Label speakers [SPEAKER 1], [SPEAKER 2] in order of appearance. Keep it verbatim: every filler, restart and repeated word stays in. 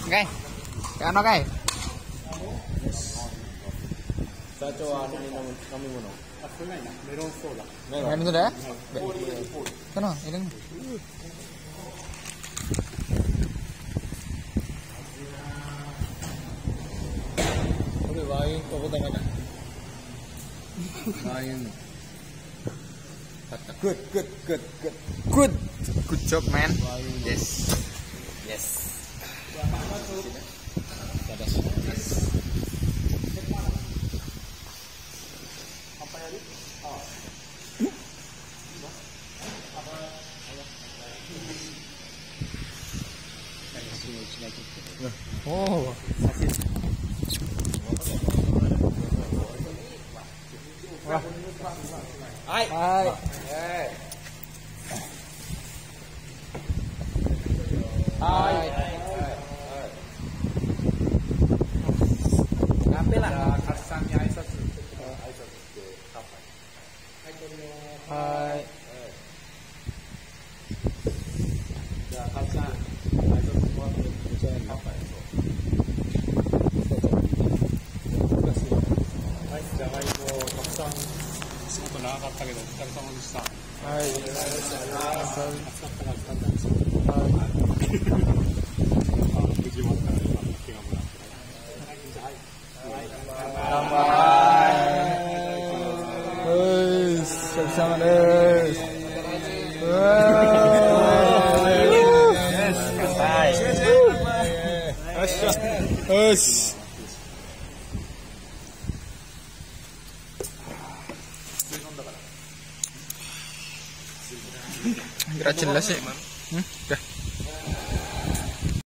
[SPEAKER 1] Oke. Kan oke.
[SPEAKER 2] Sacho wa nani namimono? Ah,これないな。メロンソーダ。
[SPEAKER 1] Kan itu dah? Kan ini.
[SPEAKER 2] Ini wain kok udah mana? Wain. Good, good, good, good.
[SPEAKER 1] Good. Good job, man. Yes. Yes. Oh.
[SPEAKER 2] Hai.
[SPEAKER 1] Hai. Hai. Ngapain lah? Hai. Sama des. Us. Gerak jelas sih. Hmm, udah.